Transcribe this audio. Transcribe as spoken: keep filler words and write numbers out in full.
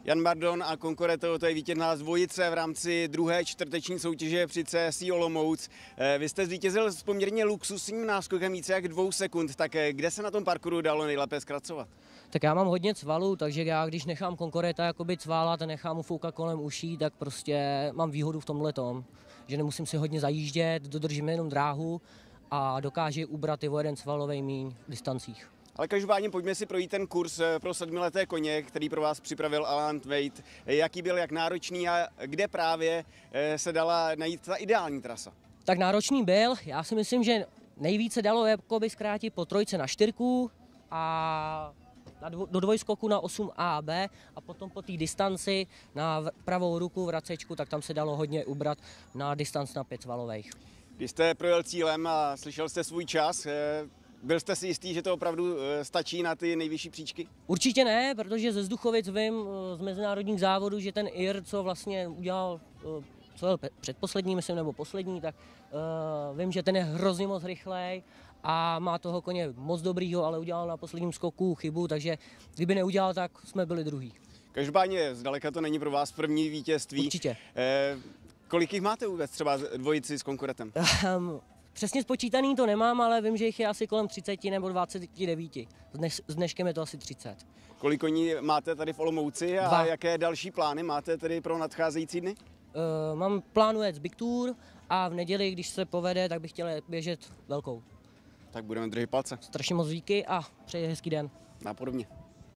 Jan Bardon a Concoreto, to je vítězná dvojice v rámci druhé čtvrteční soutěže při C S I Olomouc. Vy jste zvítězil s poměrně luxusním náskokem více jak dvou sekund, tak kde se na tom parkouru dalo nejlépe zkracovat? Tak já mám hodně cvalů, takže já když nechám Concoreta jakoby cválat a nechám mu foukat kolem uší, tak prostě mám výhodu v tomhle tom, že nemusím si hodně zajíždět, dodržím jenom dráhu a dokáže ubrat i o jeden svalovej míň v distancích. Ale každopádně pojďme si projít ten kurz pro sedmileté koně, který pro vás připravil Alan Tveit. Jaký byl, jak náročný a kde právě se dala najít ta ideální trasa? Tak náročný byl, já si myslím, že nejvíce dalo jakoby zkrátit po trojce na čtyřku a na dvo, do dvojskoku na osm A a B a potom po té distanci na pravou ruku vracečku, tak tam se dalo hodně ubrat na distanc na pět svalových. Když jste projel cílem a slyšel jste svůj čas, byl jste si jistý, že to opravdu stačí na ty nejvyšší příčky? Určitě ne, protože ze Vzduchovic vím z mezinárodních závodů, že ten I R, co vlastně udělal, co byl předposlední, myslím, nebo poslední, tak uh, vím, že ten je hrozně moc rychlej a má toho koně moc dobrýho, ale udělal na posledním skoku chybu, takže kdyby neudělal, tak jsme byli druhý. Každopádně zdaleka to není pro vás první vítězství. Určitě. Eh, kolik jich máte vůbec třeba dvojici s Concoretem? Um, Přesně spočítaný to nemám, ale vím, že jich je asi kolem třicet nebo dvacet devět. Dnes, s dneškem je to asi třicet. Kolik koní máte tady v Olomouci a Dva. Jaké další plány máte tedy pro nadcházející dny? Uh, mám plánu jet Big Tour a v neděli, když se povede, tak bych chtěl běžet velkou. Tak budeme držet palce. Strašně moc díky a přeji hezký den. Napodobně.